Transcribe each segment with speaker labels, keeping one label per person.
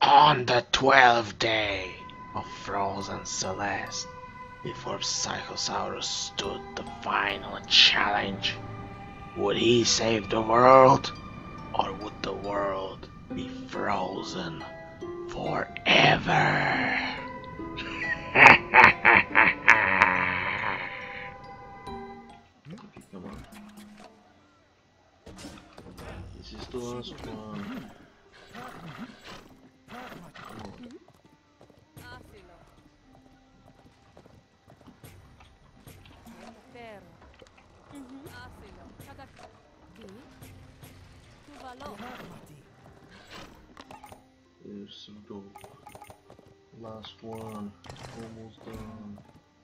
Speaker 1: On the 12th day of Frozen Celeste, before Psychosaurus stood the final challenge, would he save the world, or would the world be frozen forever?
Speaker 2: Okay, come on. This is the last one. There's some dope. Last one. Almost done.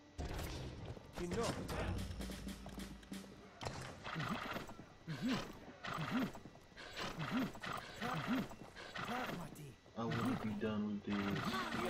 Speaker 2: I want to be done with this.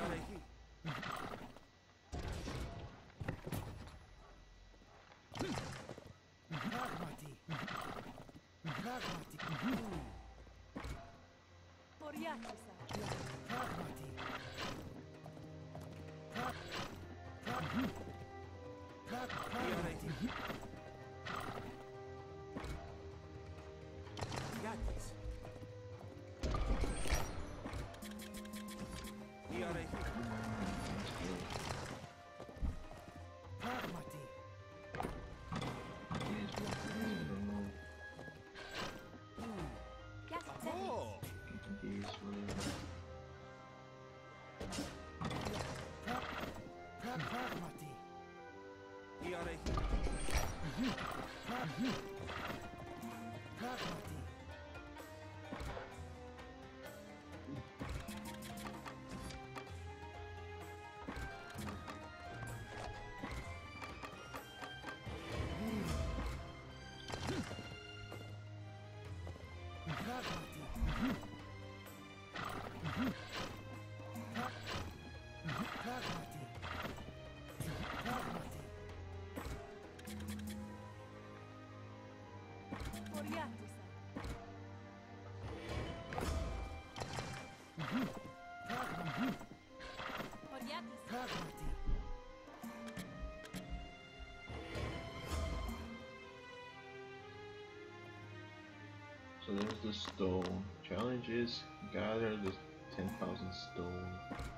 Speaker 2: So there's the stone. Challenge is gather the 10,000 stone.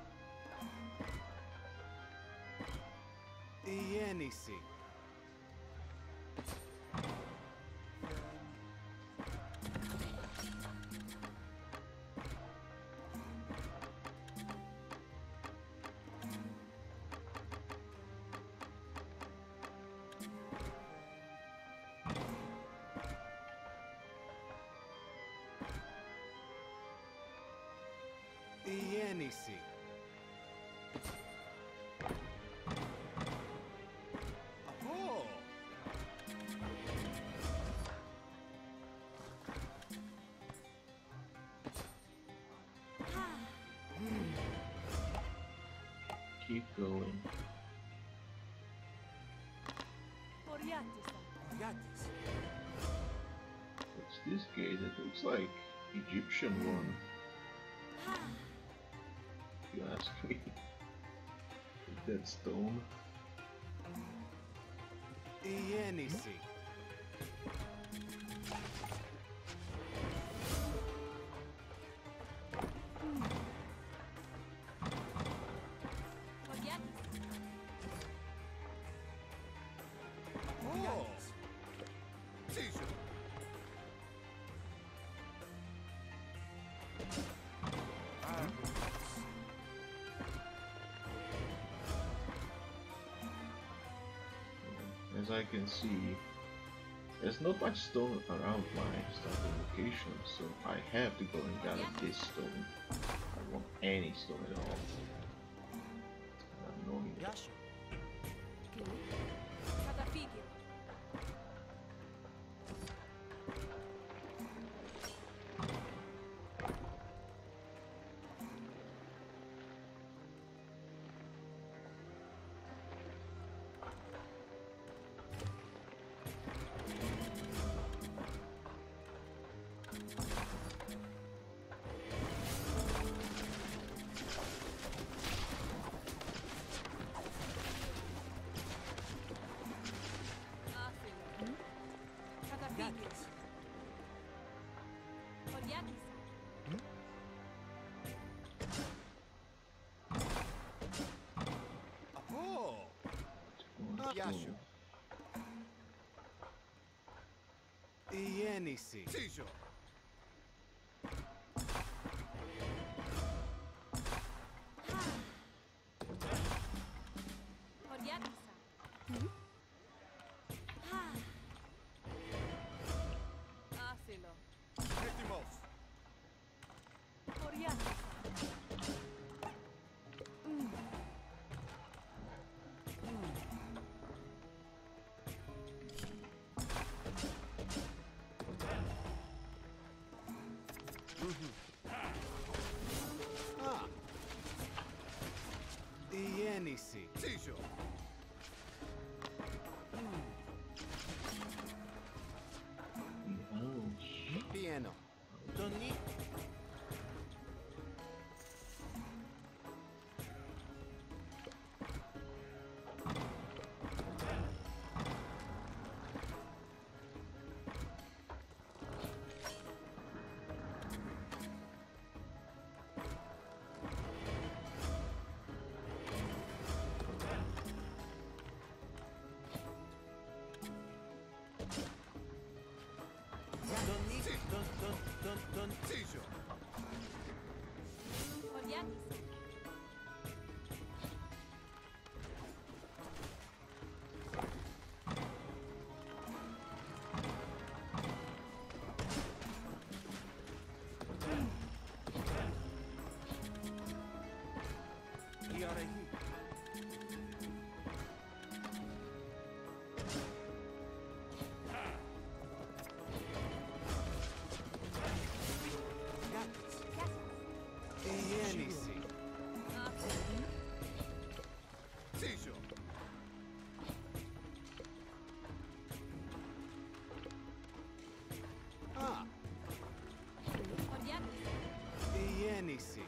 Speaker 3: Ienisi. Ienisi. Oh.
Speaker 2: Keep going. What's this gate? It looks like Egyptian one. If you ask me. That stone.
Speaker 3: Ienisi. Oh. Sisu.
Speaker 2: As I can see, there's not much stone around my starting location, so I have to go and gather this stone. I don't want any stone at all. I'm knowing it.
Speaker 3: Yashu. Ienisi. Tijo.
Speaker 4: Horiatisa. Άσυλο.
Speaker 3: Έτοιμος.
Speaker 4: Horiatisa.
Speaker 3: Α. Ienisi. Tijo. Pieno. Toni. Don Tijo.
Speaker 4: Horiatisa.
Speaker 3: Iarehi. Ienisi.
Speaker 4: Άσυλο.
Speaker 3: Tijo. Α.
Speaker 4: Horiatisa.
Speaker 3: Ienisi.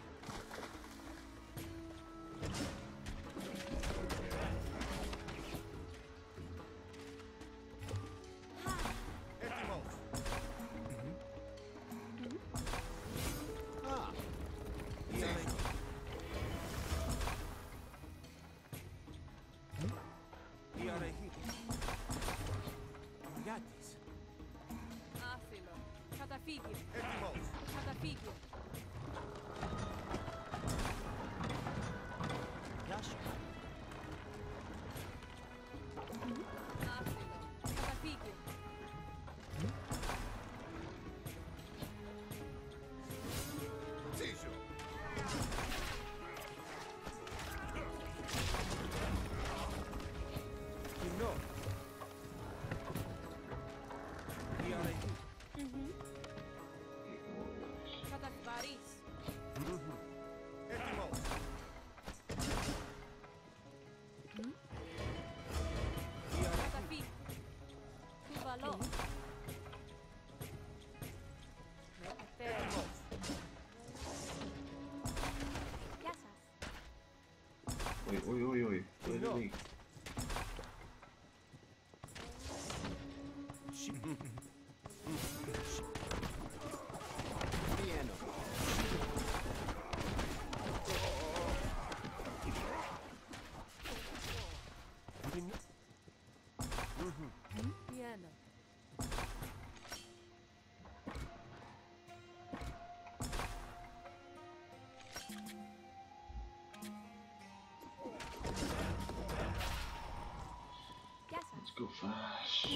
Speaker 3: Έτοιμος. Α. Tijo. Iarehi. Γιάτης.
Speaker 4: Άσυλο. Καταφύγιο.
Speaker 3: Έτοιμος.
Speaker 4: Καταφύγιο.
Speaker 3: Γεια σου.
Speaker 4: Άσυλο. Καταφύγιο.
Speaker 3: Tijo. Κοινό. Iarehi.
Speaker 4: Καταφυβαρείς.
Speaker 3: Έτοιμος. Iarehi.
Speaker 4: Καταφύγιο. Κουβαλό. Τέρας.
Speaker 3: Έτοιμος.
Speaker 4: Γεια σας.
Speaker 2: Oi.
Speaker 3: No.
Speaker 2: Oi.
Speaker 3: Pieno.
Speaker 4: Πιένω. Γεια σας.
Speaker 2: Let's go fast.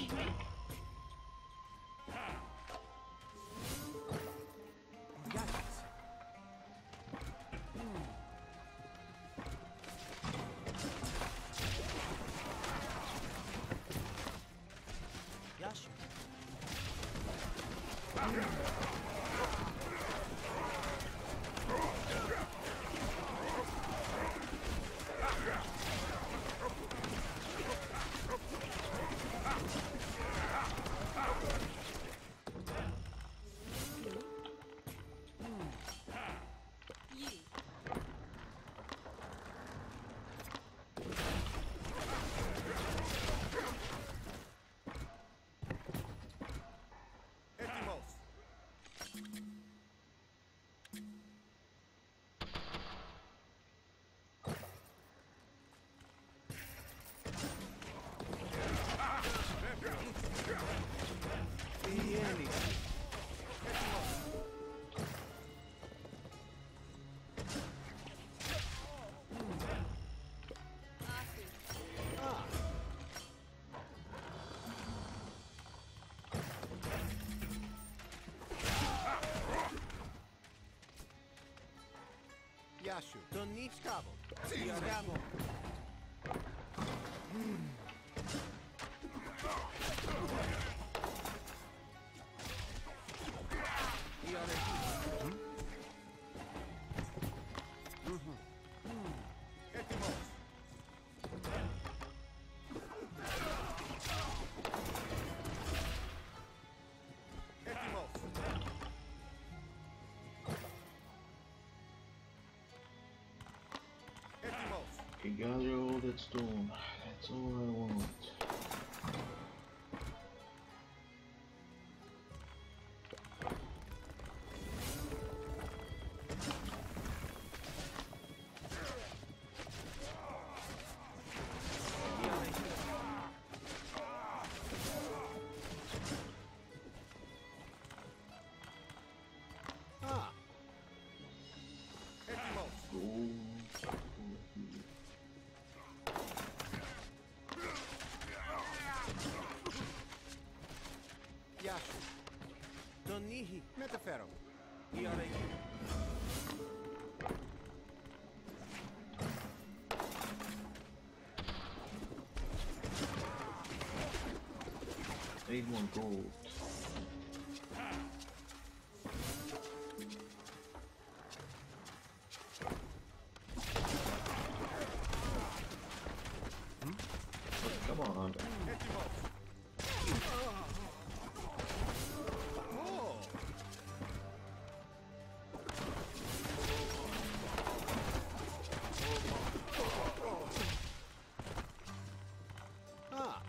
Speaker 3: Γιάτης. Γεια σου.
Speaker 5: Γεια σου. Τον νι σκάβο.
Speaker 3: Σκάβο.
Speaker 5: Έτοιμος. Έτοιμος. Έτοιμος.
Speaker 2: Okay, gather all that stone. That's all I want.
Speaker 5: Α. Έτοιμος.
Speaker 2: Gold.
Speaker 5: Γεια σου. Τον ήχη. Μεταφέρω.
Speaker 3: Η ώρα εκεί.
Speaker 2: I need more gold. Oh, come on.
Speaker 5: Έτοιμος. Ω. Α.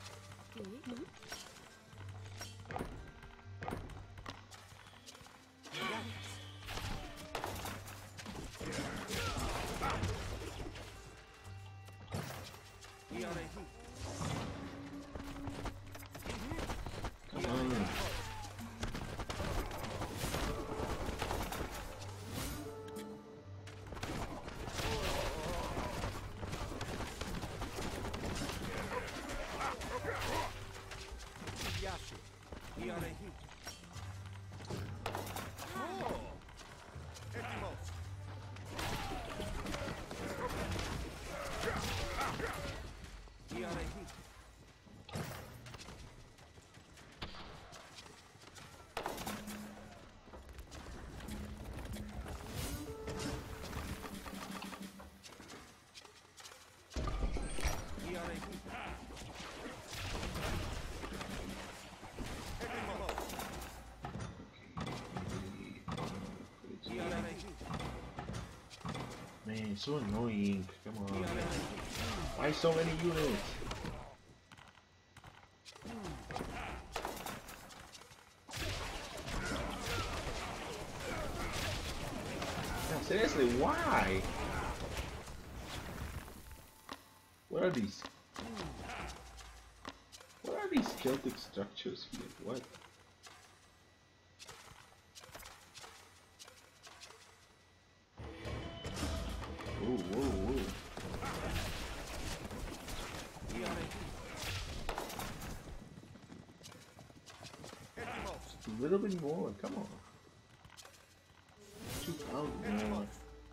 Speaker 3: Η ώρα εκεί.
Speaker 2: Come on.
Speaker 5: Γεια σου.
Speaker 3: Η ώρα εκεί.
Speaker 5: Ω. Έτοιμος.
Speaker 3: Η ώρα εκεί. Η ώρα εκεί.
Speaker 5: Έτοιμος.
Speaker 3: Η ώρα εκεί.
Speaker 2: Man, it's so annoying. Come
Speaker 3: Η
Speaker 2: on.
Speaker 3: ώρα εκεί.
Speaker 2: Why so many units? Yeah, seriously, why? What are these? What are these Celtic structures here? What? Whoa, whoa, whoa.
Speaker 3: Η ώρα εκεί.
Speaker 5: Έτοιμος.
Speaker 2: A little bit more, come on. 2,000 more.
Speaker 5: Έτοιμος.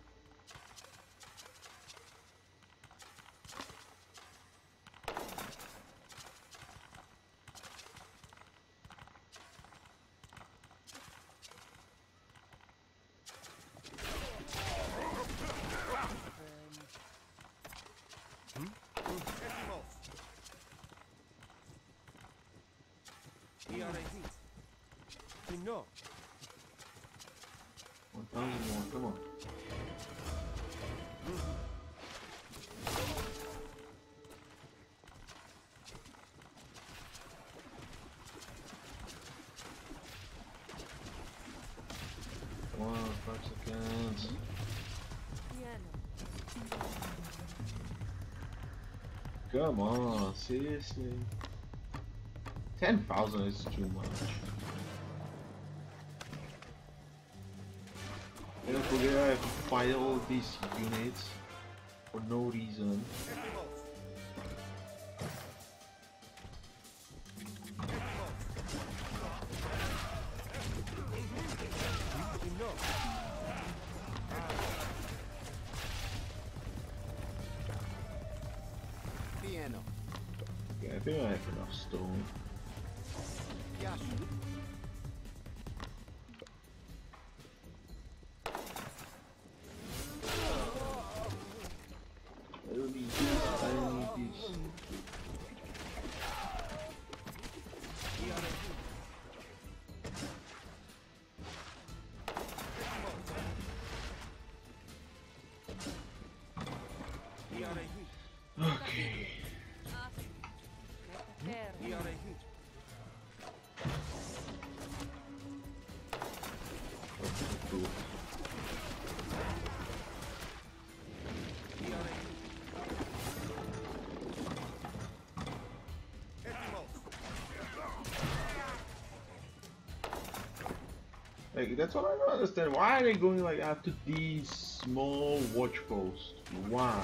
Speaker 5: Έτοιμος.
Speaker 3: Η ώρα εκεί.
Speaker 5: Κοινό.
Speaker 2: 1,000 more, come on. Come on, 5 seconds.
Speaker 4: Piano.
Speaker 2: Come on, seriously? 10,000 is too much. And don't forget I have to fight all these units for no reason.
Speaker 5: Έτοιμος. Έτοιμος. Κοινό.
Speaker 2: think I have enough stone.
Speaker 5: Yashu.
Speaker 2: I don't need this, I don't need this. Okay. What's the proof? Like, that's what I don't understand. Why are they going like after these small watch posts? Why?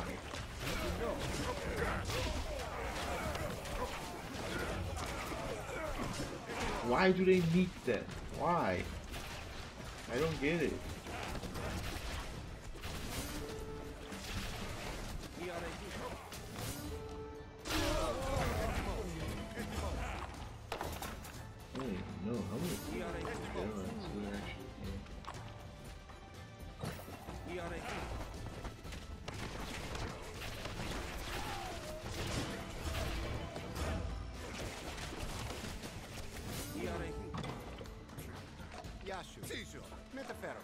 Speaker 2: Why do they need that? Why? I don't get it. I don't even know how many steroids we actually
Speaker 5: Yashu. Σίζο. Μεταφέρω.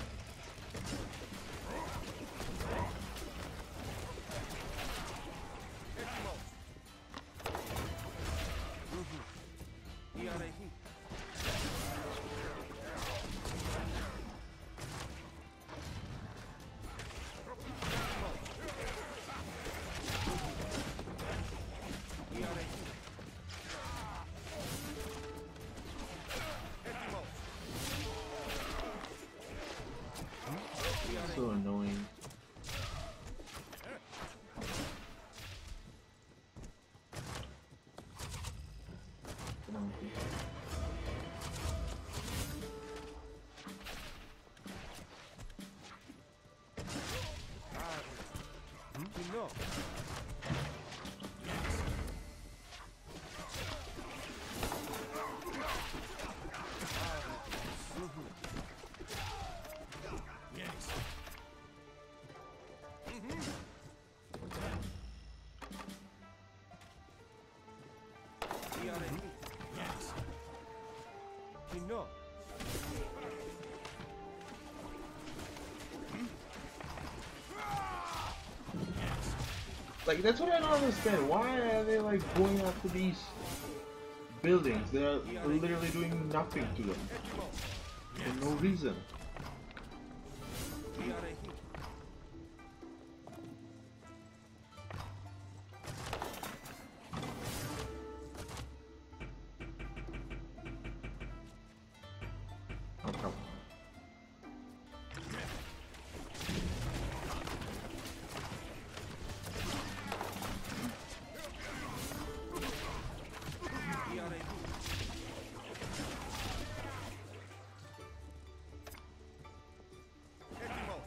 Speaker 5: Έτοιμος.
Speaker 2: so annoying. Come on, please.
Speaker 5: Κοινό. Κοινό.
Speaker 2: Like, that's what I don't understand. Why are they like going after these buildings? They are literally doing nothing to them for no reason. Oh, come on.
Speaker 5: Έτοιμος.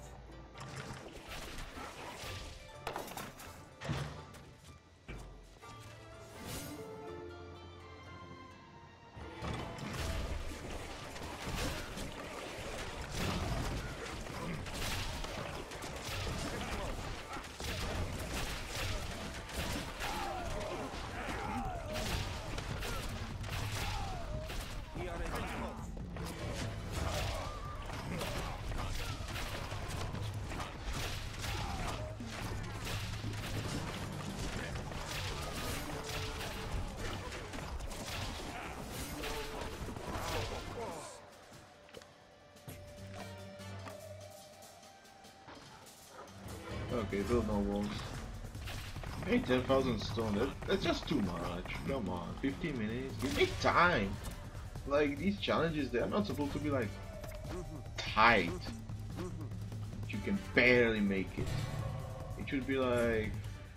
Speaker 2: Okay, build no walls. Hey, 10,000 stone, that's just too much. Come on, 15 minutes? Give me time! Like, these challenges, they're not supposed to be like tight. You can barely make it. It should be like,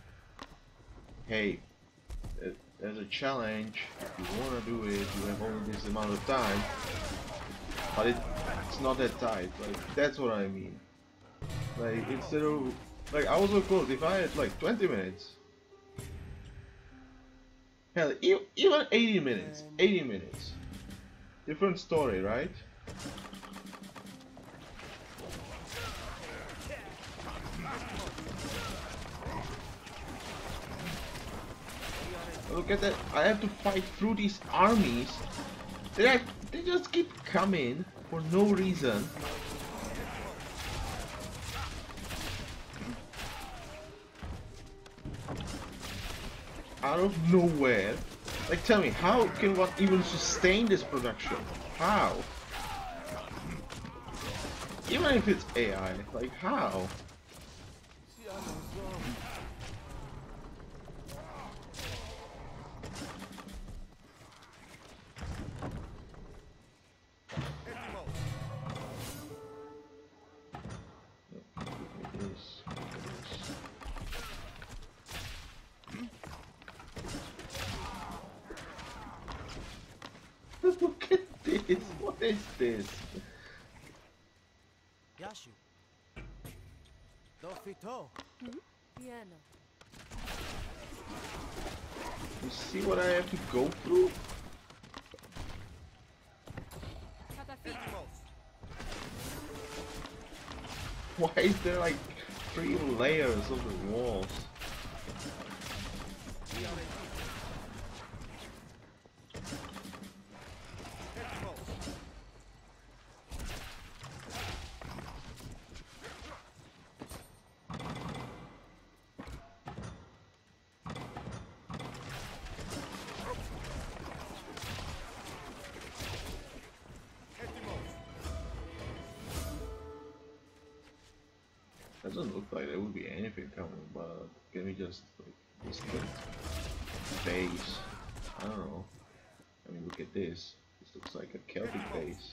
Speaker 2: hey, there's a challenge, if you wanna do it, you have only this amount of time. But it's not that tight, like, that's what I mean. Like, instead of, like, I was so close, if I had like 20 minutes. Hell, even 80 minutes. 80 minutes. Different story, right? Look at that. I have to fight through these armies. They just keep coming for no reason. Out of nowhere. Like, tell me, how can one even sustain this production? How? Even if it's AI, like, how? Look at this. What is this?
Speaker 3: Yashu. Dofito.
Speaker 4: Piano.
Speaker 2: You see what I have to go through?
Speaker 4: Catafixio.
Speaker 2: Why is there like 3 layers of the walls? Doesn't look like there would be anything coming, but can we just like this base? I don't know. I mean, look at this. This looks like a Celtic base.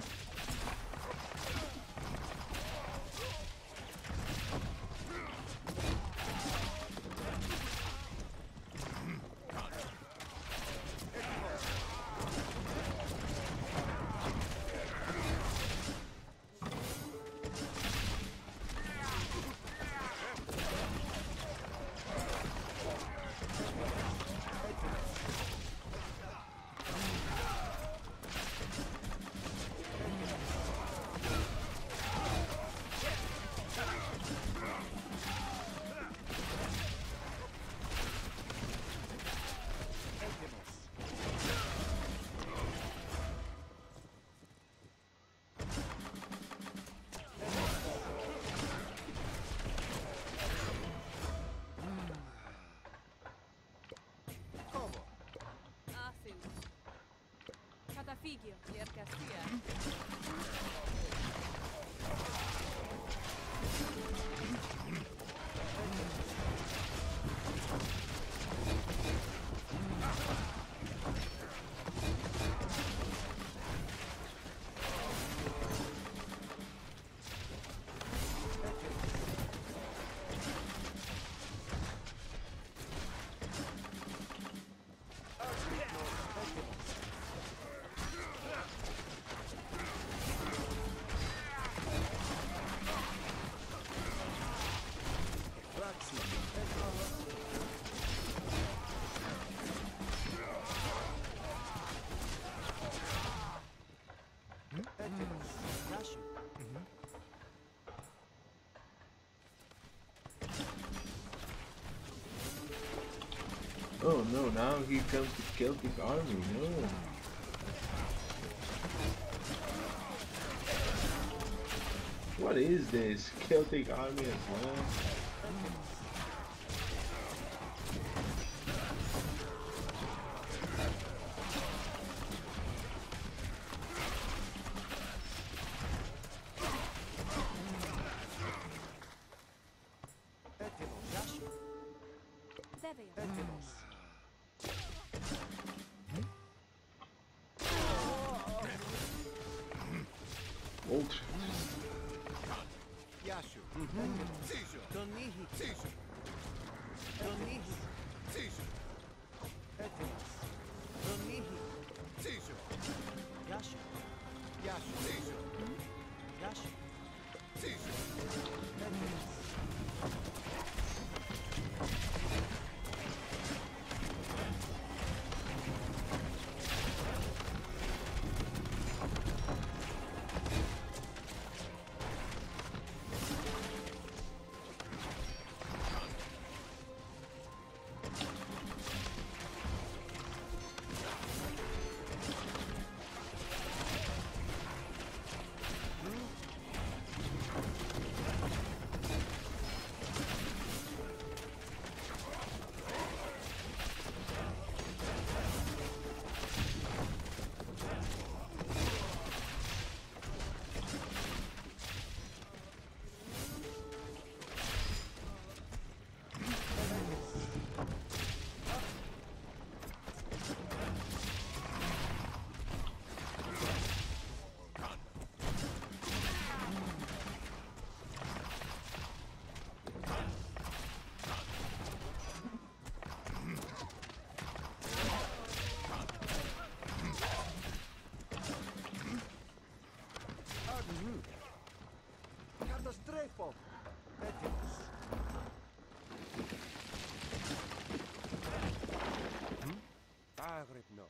Speaker 4: Catafigio. Iercasia. Oh no, now here comes the Celtic army, no. What is this? Celtic army as well? Ultra.
Speaker 5: Yashu. Seizure.
Speaker 3: Donihi.
Speaker 5: Seizure.
Speaker 3: Donihi.
Speaker 5: Seizure.
Speaker 3: Etimas. Donihi.
Speaker 5: Seizure.
Speaker 3: Yashu.
Speaker 5: Yashu. Seizure.
Speaker 3: Yashu.
Speaker 5: Seizure.
Speaker 3: Etimas.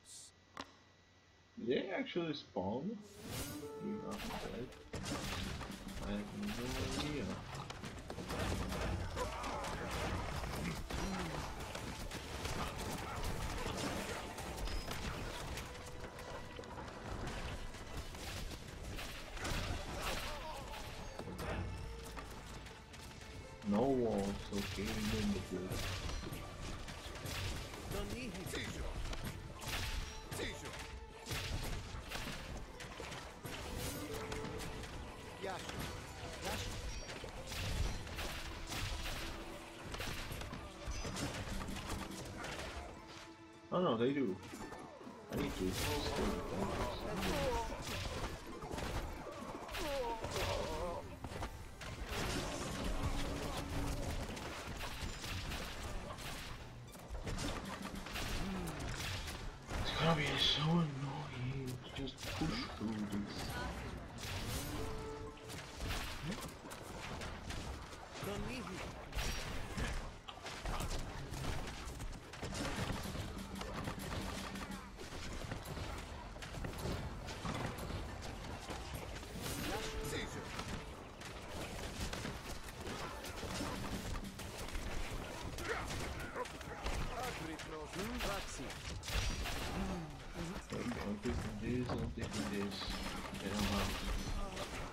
Speaker 2: Did they actually spawn? You know, right? I have no idea. No walls, okay, remember this.
Speaker 3: Non nihil.
Speaker 5: Tijo. Tijo.
Speaker 3: Yasha. Yasha.
Speaker 2: Oh no, they do. I need to stay focused. It's gonna be so annoying to just push through this.
Speaker 3: Non nihil.
Speaker 5: Tijo.
Speaker 3: Praxi.
Speaker 2: I'm taking this, I'm taking this, and I'm out.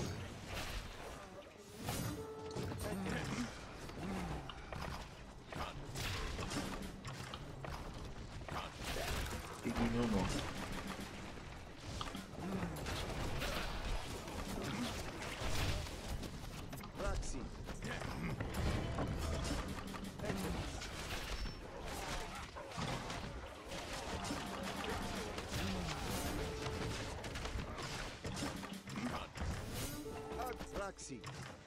Speaker 2: Iggy no more.
Speaker 3: Praxi. Praxi.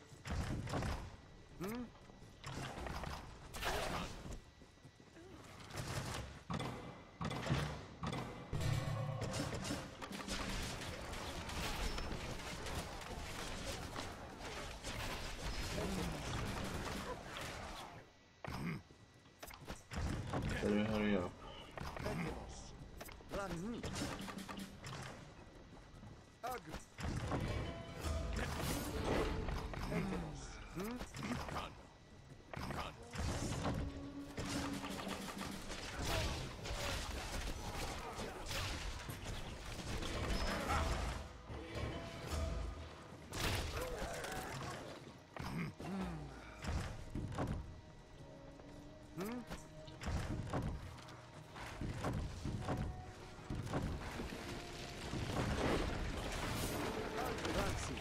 Speaker 2: Better hurry up.
Speaker 3: Praxi.
Speaker 5: Agri.
Speaker 3: Praxi.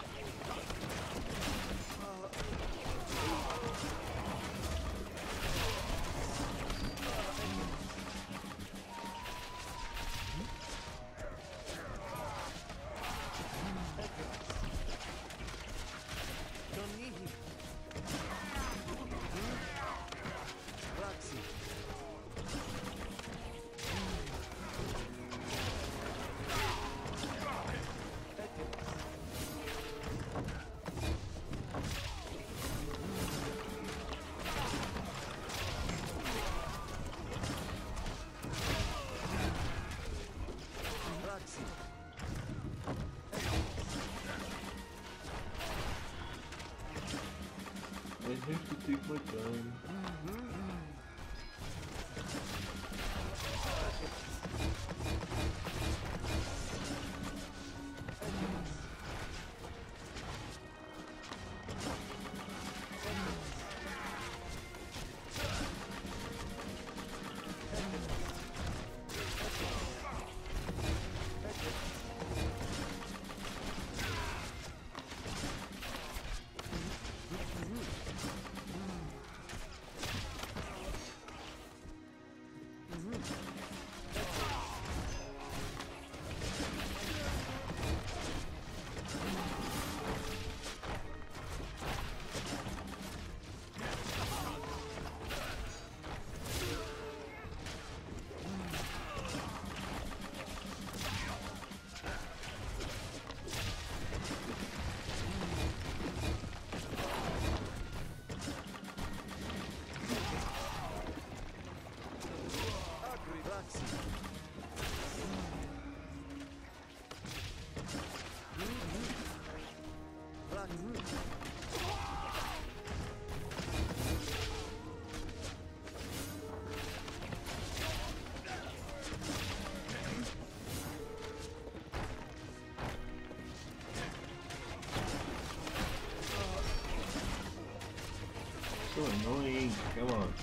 Speaker 3: Non nihil. Praxi. Praxi.
Speaker 2: I have to take my time. So annoying. Come on.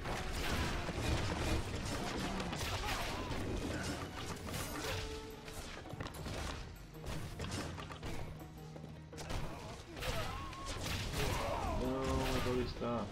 Speaker 2: No, my body stop.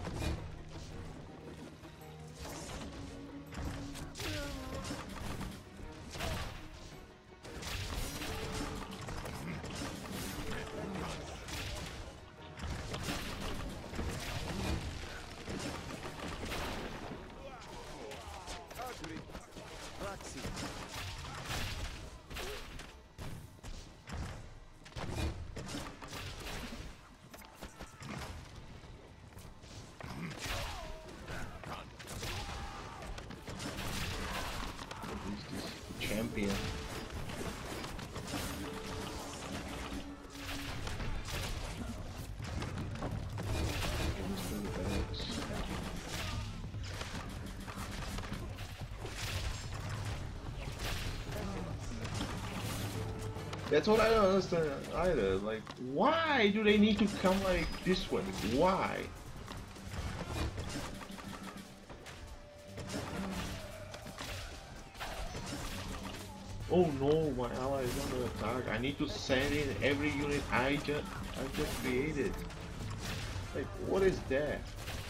Speaker 3: Agri. Praxi.
Speaker 2: Who's this champion? That's what I don't understand either. Like, why do they need to come like this way? Why? Oh no, my ally is under attack. I need to send in every unit I just created. Like, what is that?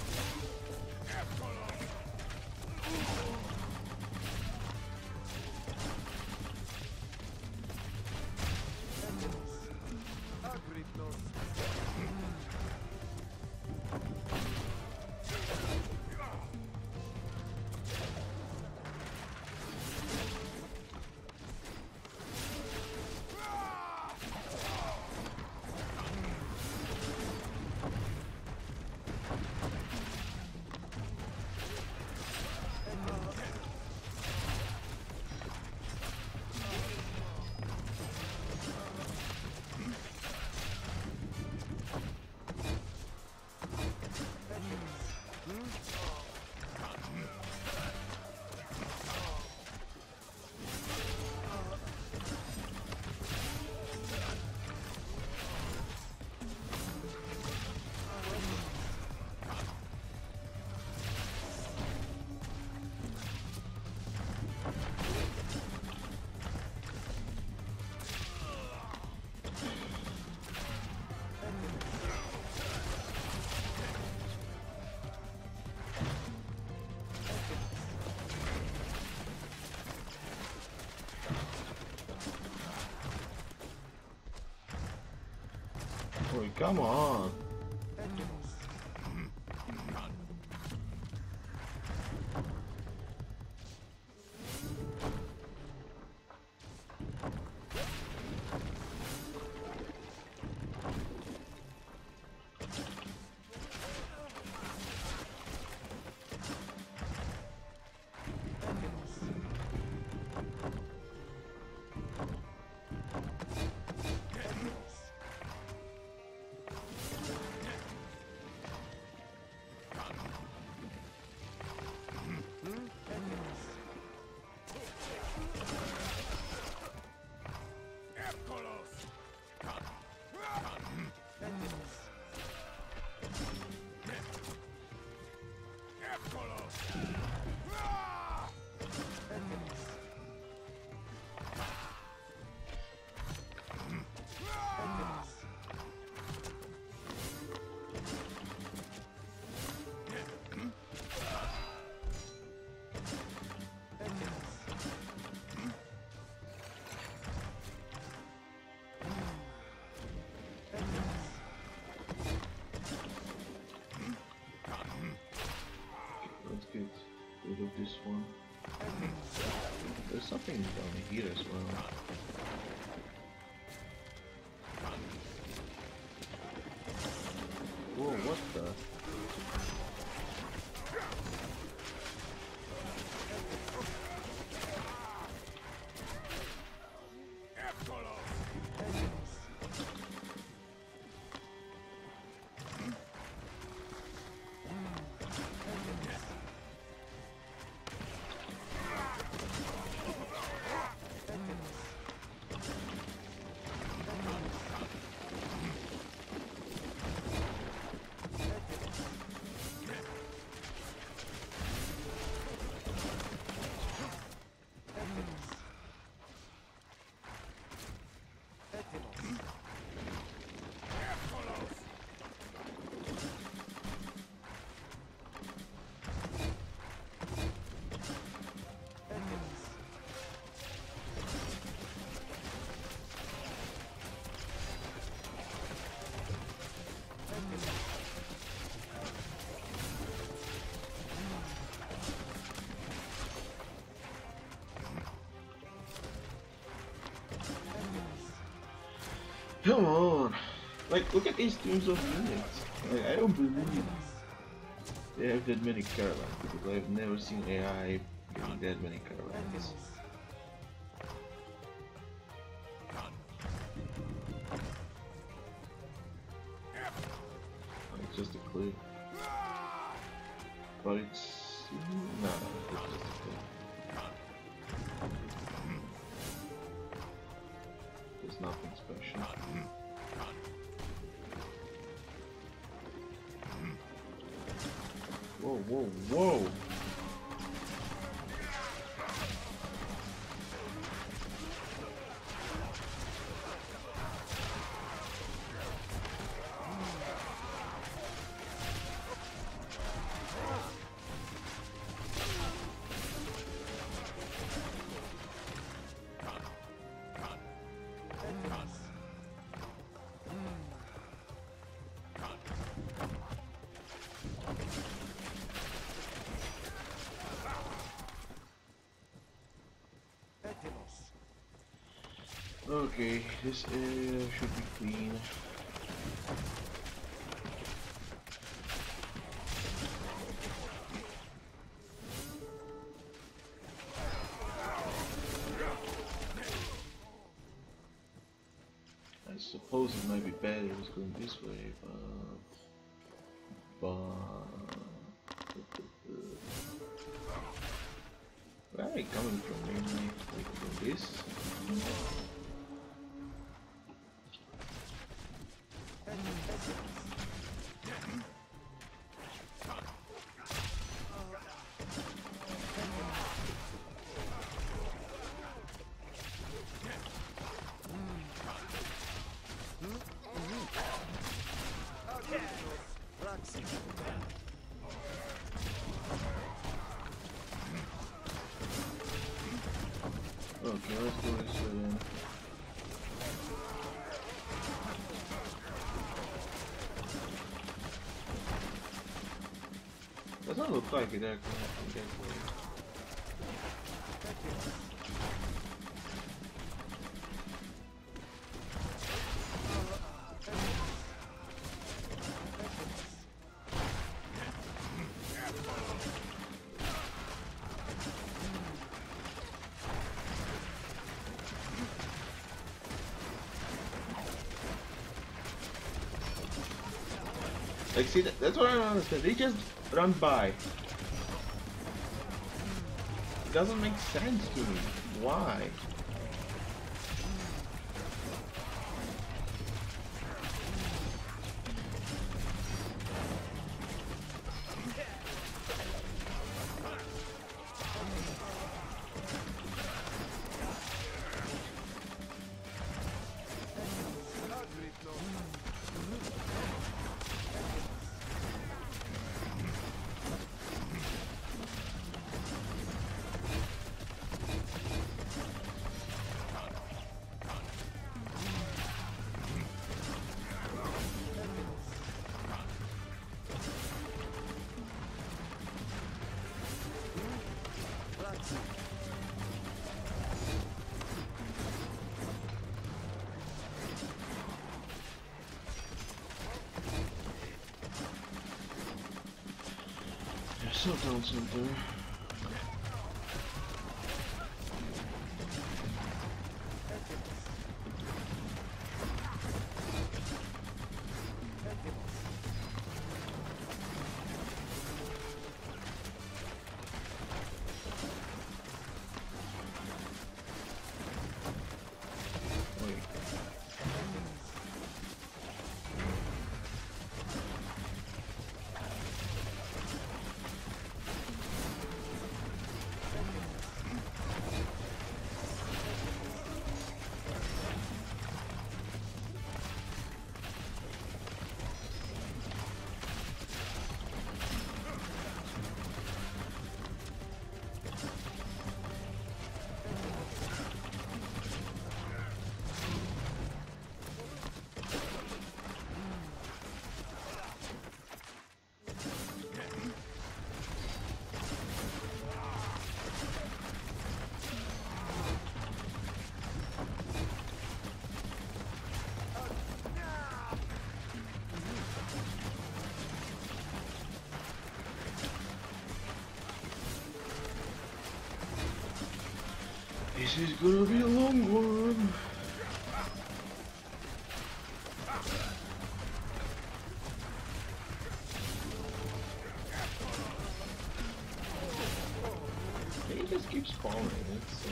Speaker 3: Agrippnos.
Speaker 2: Boy, come on. Let's get rid of this one. There's something down here as well. Whoa, what the? Come on! Like, look at these teams of units. Like, I don't believe they have that many caravans because I've never seen AI getting that many caravans. It's just a clip. But it's... no, it's just a clip. There's nothing special. Whoa, whoa, whoa! Okay, this area should be clean. I suppose it might be better just going this way, but where are they coming from mainly? Like from this? Okay, let's go this way then. Doesn't look like it actually from that way. Like, see, that's what I don't understand. They just run by. It doesn't make sense to me. Why? There's still down something. This is gonna be a long one. He just keeps spawning. It's,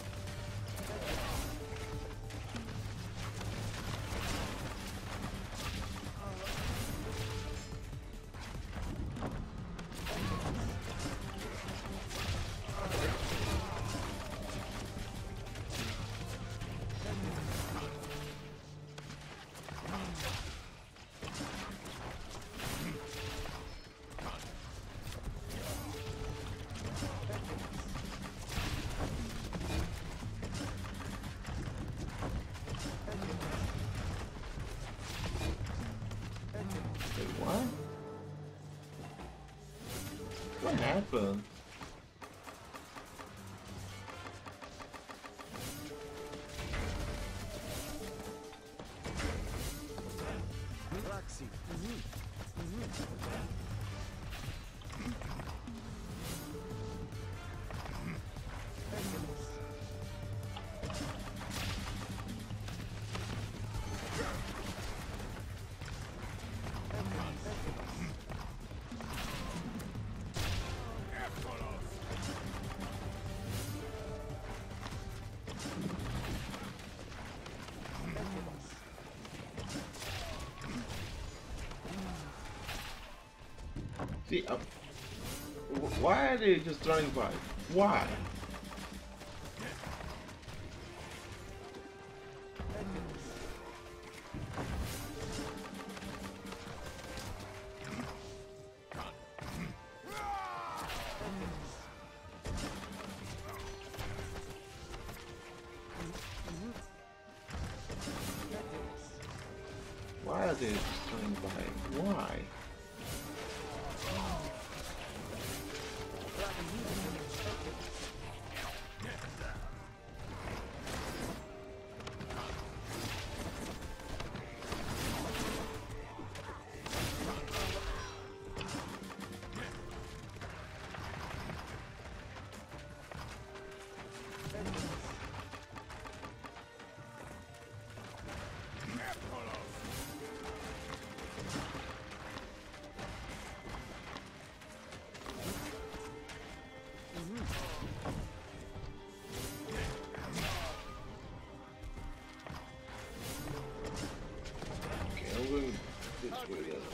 Speaker 2: wait, what? What happened?
Speaker 3: Roxy.
Speaker 2: See, why are they just running by? Why? Why are they just running by? Why? Okay, I'm going this way then.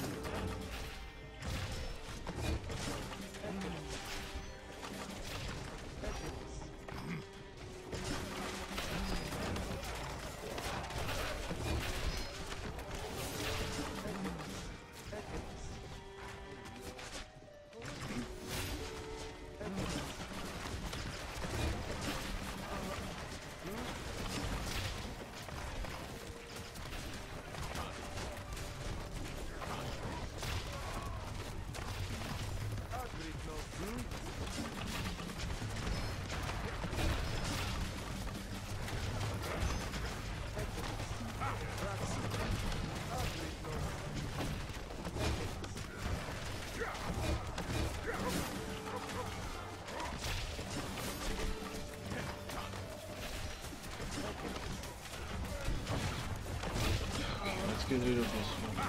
Speaker 2: Let's get rid of this one.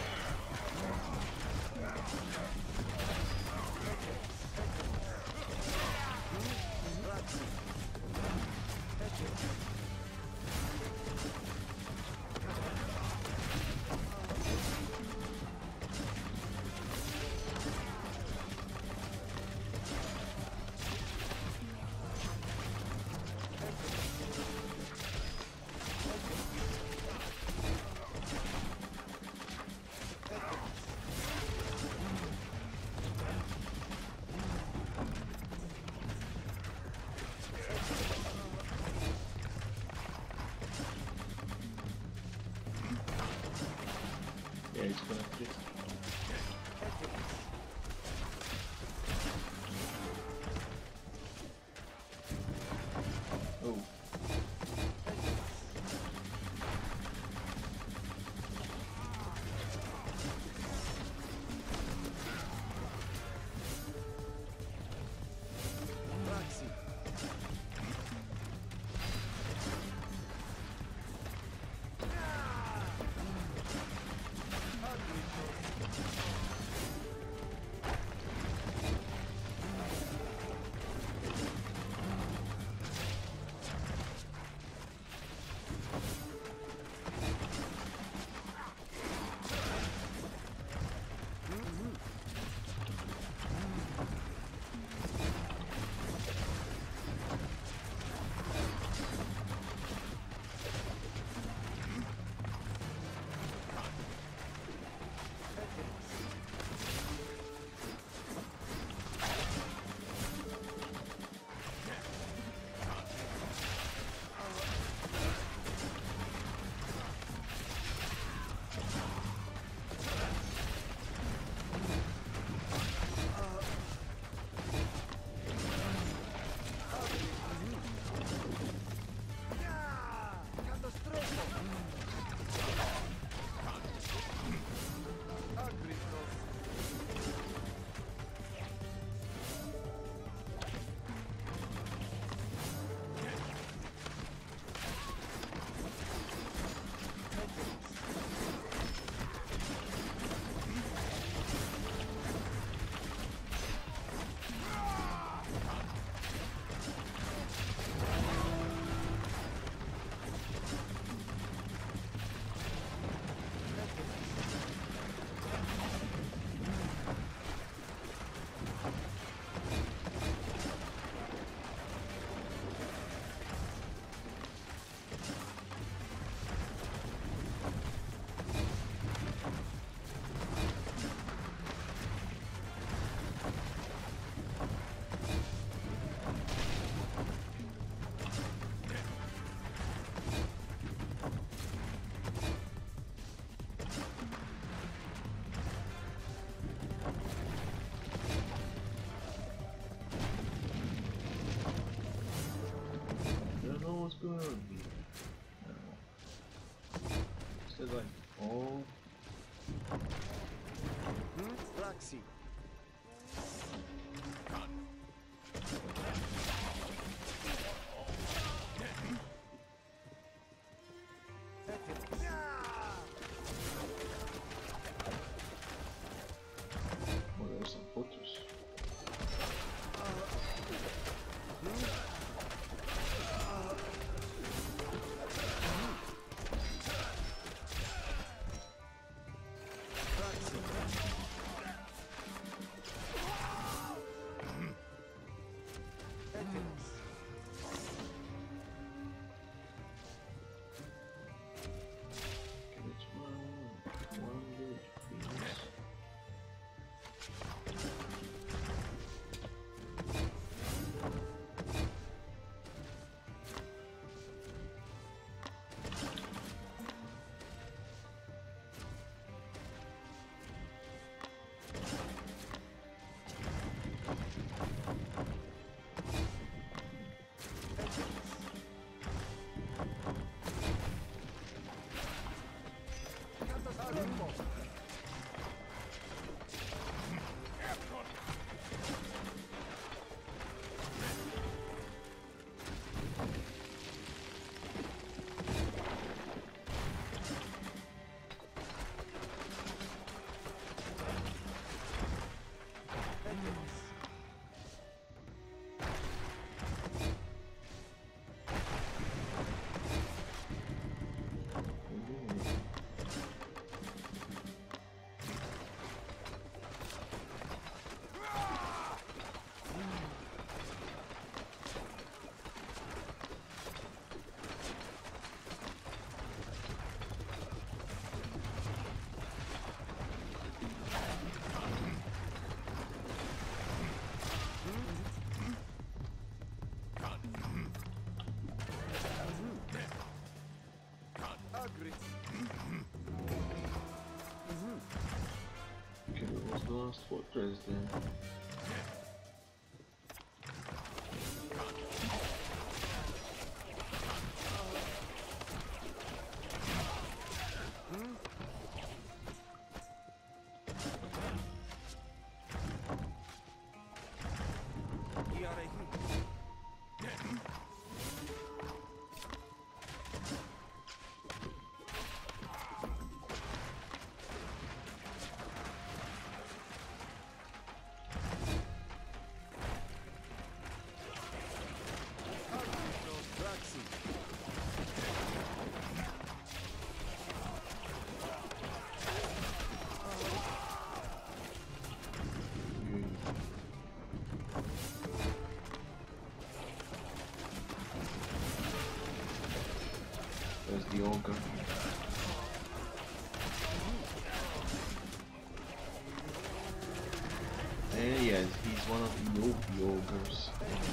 Speaker 2: Yeah, it's gonna fit. Oh.
Speaker 3: Roxy.
Speaker 2: going on here? It says like, oh.
Speaker 3: Roxy.
Speaker 2: Oh, there's some photos.
Speaker 5: Agri.
Speaker 2: Okay, what was the last fortress then? There's the ogre. And yes, he's one of the OP ogres.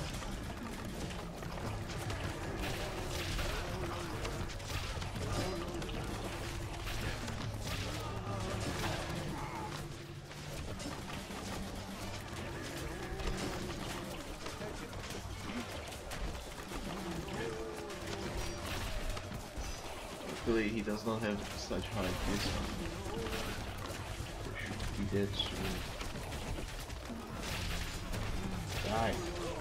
Speaker 2: Luckily, he does not have such high discount. Should be dead soon. Die.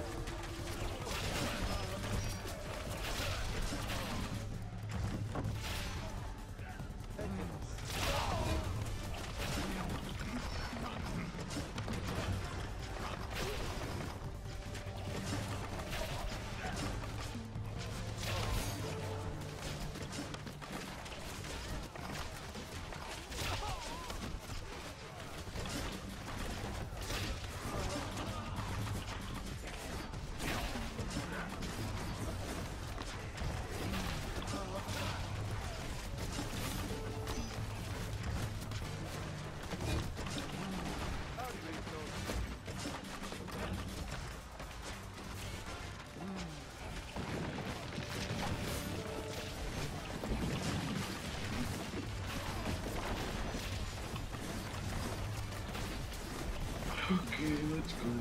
Speaker 2: Okay, let's go.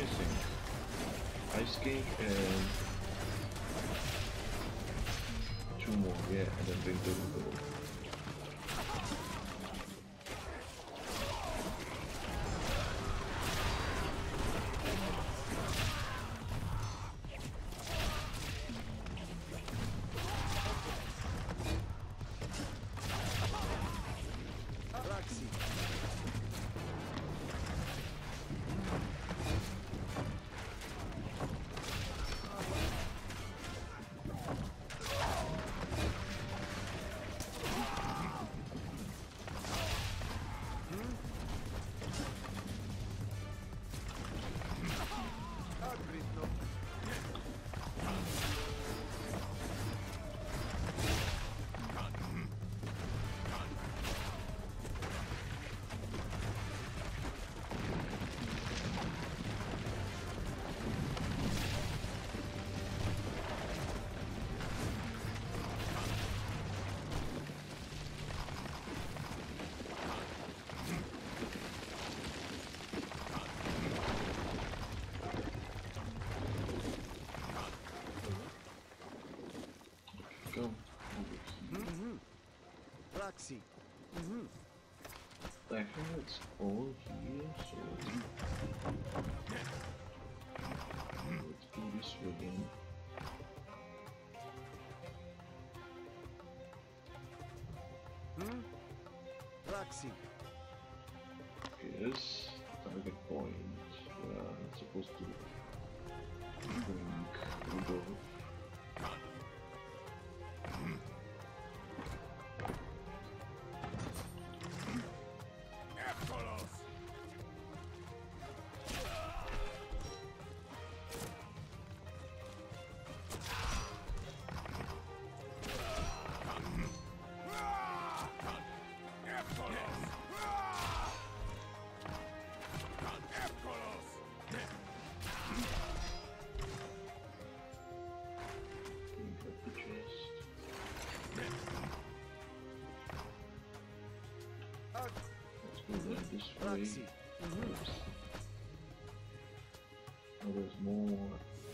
Speaker 2: Sink. Ice King and 2 more, yeah, and then bring the gold.
Speaker 3: Roxy. Agritno.
Speaker 2: Go over here.
Speaker 3: Roxy.
Speaker 2: I think it's all here, so let's do this again.
Speaker 3: Roxy.
Speaker 2: Yes, target point. It's supposed to bring Rudolph.
Speaker 5: Epkolos! Epkolos! Epkolos!
Speaker 2: Bring up the chest. Let's go down this
Speaker 3: Roxy.
Speaker 2: way. Oops. Oh, there's more.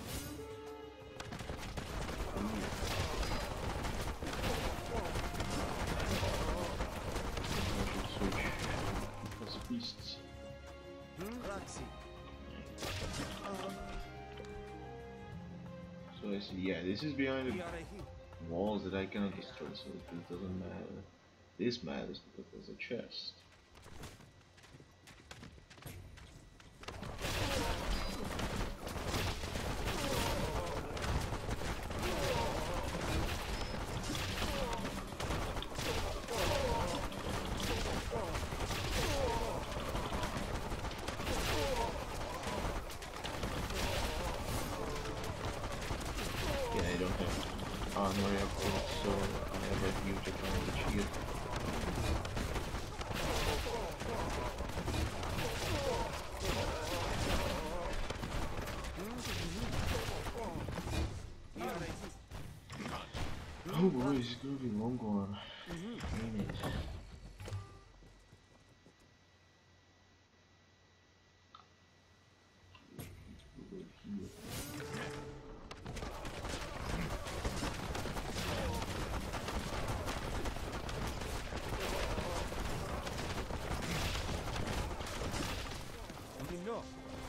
Speaker 2: I should switch. That's beasts.
Speaker 3: Roxy.
Speaker 2: So I see, yeah, this is behind
Speaker 3: We
Speaker 2: the
Speaker 3: are a hit.
Speaker 2: walls that I cannot destroy, so this doesn't matter. This matters because there's a chest. Yeah, I don't have armor upgrade, so I have a huge advantage here.
Speaker 3: We are a hit.
Speaker 2: Oh boy, it's gonna be a long one. Ain't it? Over here.
Speaker 3: No.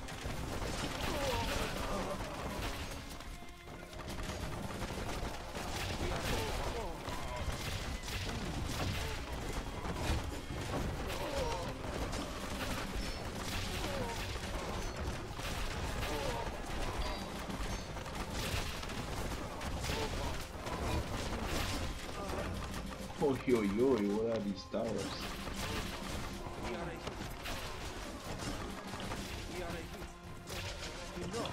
Speaker 2: Oh yo yo, what are these towers?
Speaker 3: We are a hit. We are a hit. No.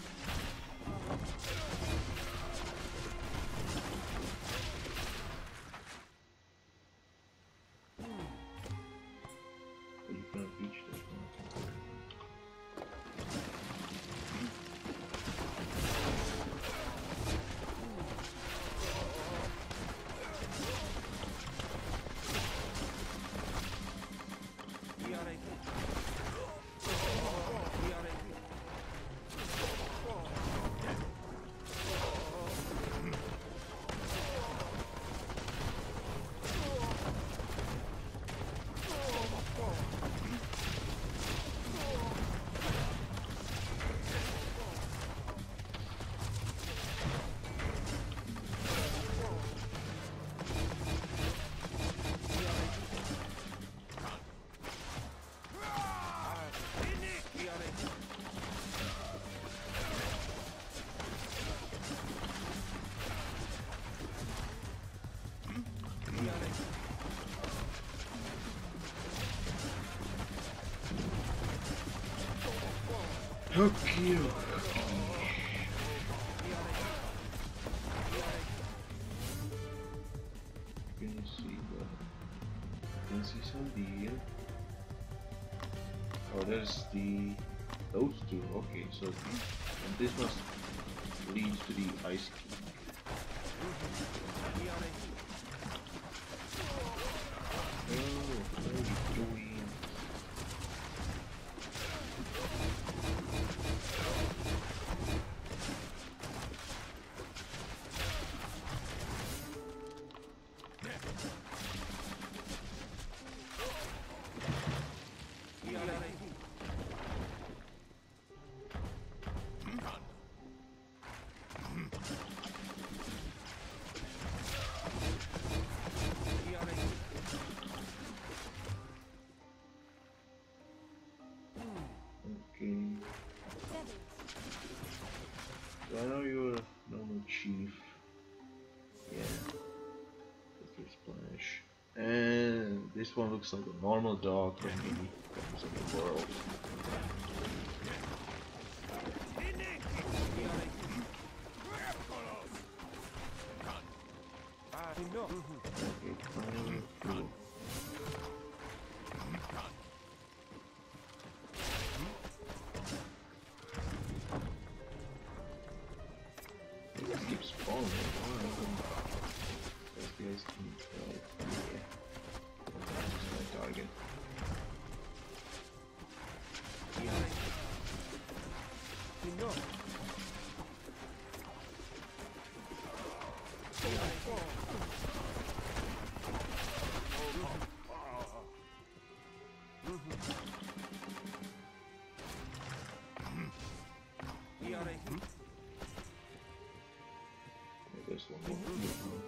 Speaker 2: You can't reach that one. Okay. Can you see that? Can you see some deer? Oh, there's those two. Okay, so and this must lead to the ice key. Oh, what are you doing? Okay. So I know you're a normal chief. Yeah. Let's do splash. And this one looks like a normal dog from the Guns of the World. Okay, finally through. It just keeps spawning. Those guys can tell. Yeah. That's my target. There's one more.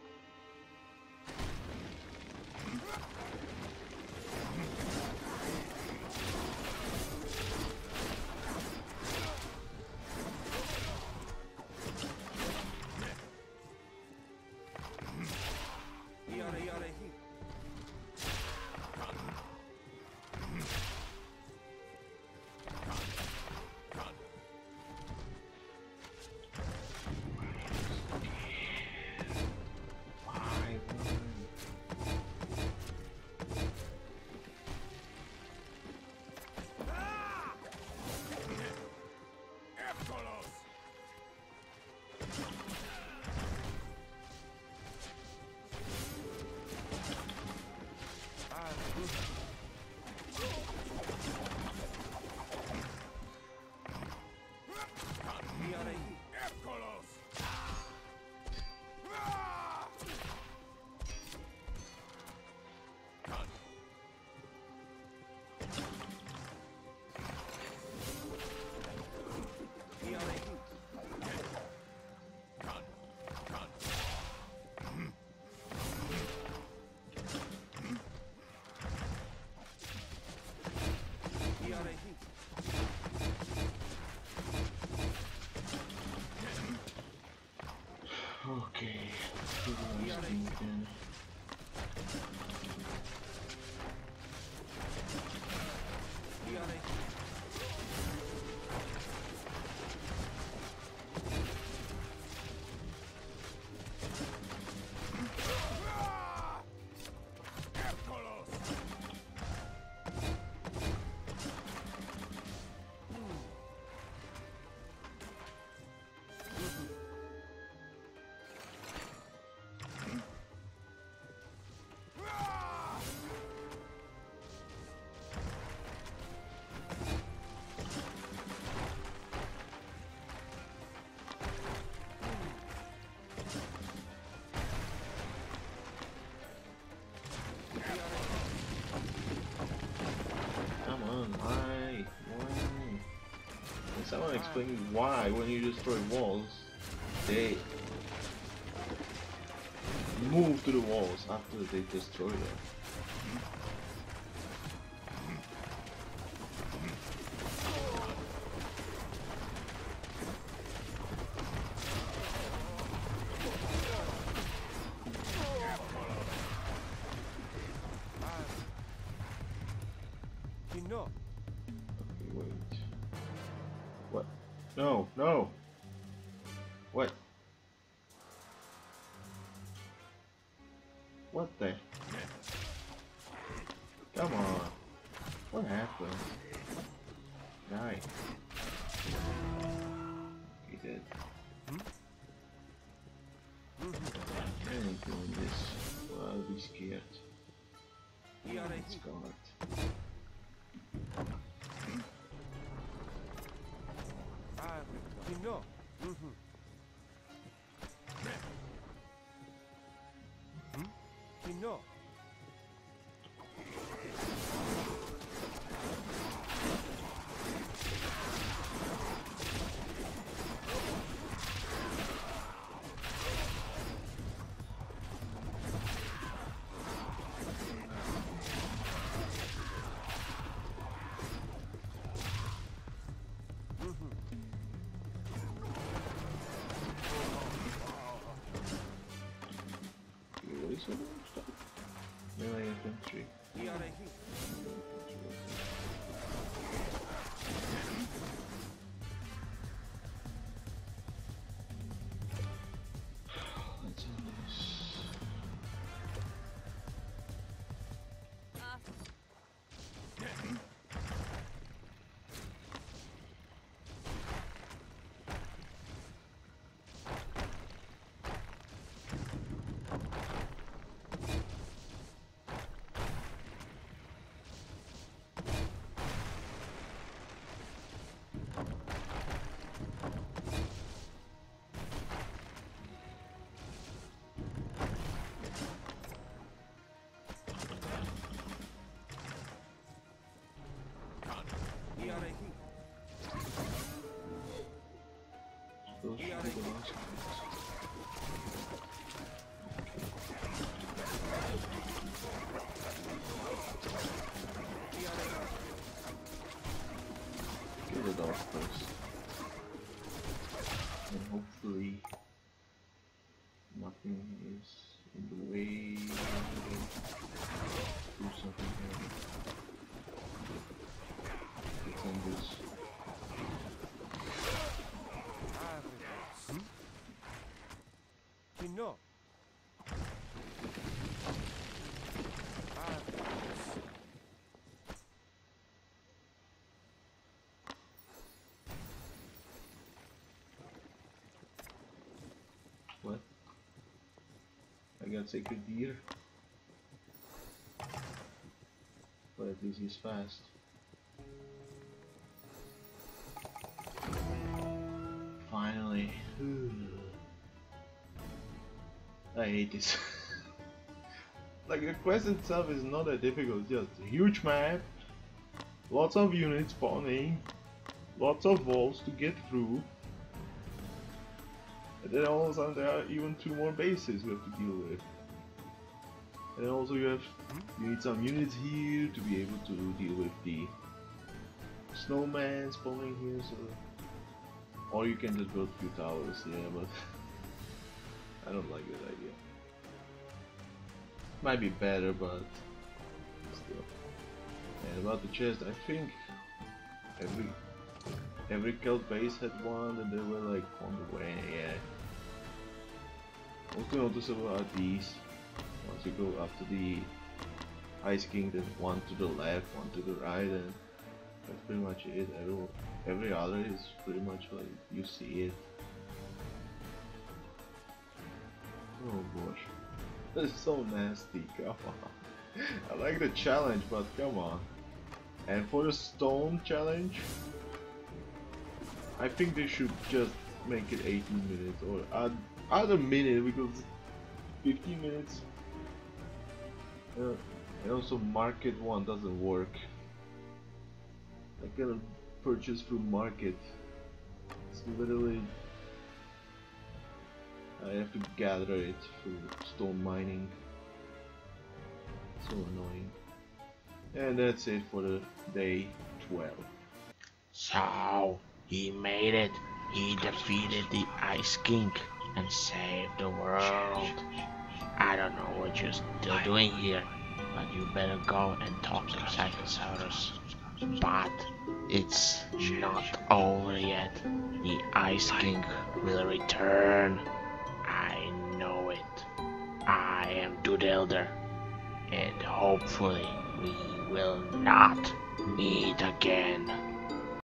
Speaker 2: Okay. Come on, why? Can someone explain me why when you destroy walls, they move to the walls after they destroy them?
Speaker 3: No.
Speaker 2: Okay, wait. No, no. What? What the? Come on. What happened? Die. He did. I ain't doing this. Well, I'll be scared.
Speaker 3: We are a
Speaker 2: It's God.
Speaker 3: no. No.
Speaker 2: Really so much stuff? Melee infantry.
Speaker 3: We are a heat.
Speaker 2: Let's do this.
Speaker 3: We are a heat.
Speaker 2: Those should be the last ones. Kill it off first. And hopefully nothing is in the way. Do something here. Let's end this.
Speaker 3: No.
Speaker 2: What? I got sacred deer. But at least he's fast. Finally. I hate this. Like the quest itself is not that difficult, just a huge map, lots of units spawning, lots of walls to get through, and then all of a sudden there are even 2 more bases we have to deal with. And then also you need some units here to be able to deal with the snowman spawning here, so or you can just build a few towers, yeah, but I don't like that idea. Might be better, but still. And about the chest, I think every Celt base had one, and they were like on the way. Yeah. Also noticeable are these. Once you go after the Ice King, then one to the left, one to the right, and that's pretty much it. Every other is pretty much like you see it. Oh gosh. That is so nasty, come on. I like the challenge, but come on. And for the stone challenge, I think they should just make it 18 minutes or add a minute, because 15 minutes. And also market one doesn't work. I cannot purchase through market. It's literally I have to gather it through stone mining. So annoying. And that's it for the day 12.
Speaker 1: So, he made it. He defeated the Ice King and saved the world. I don't know what you're still doing here, but you better go and talk to Psychosaurus. But it's not over yet. The Ice King will return. I know it. I am Dude Elder, and hopefully we will not meet again.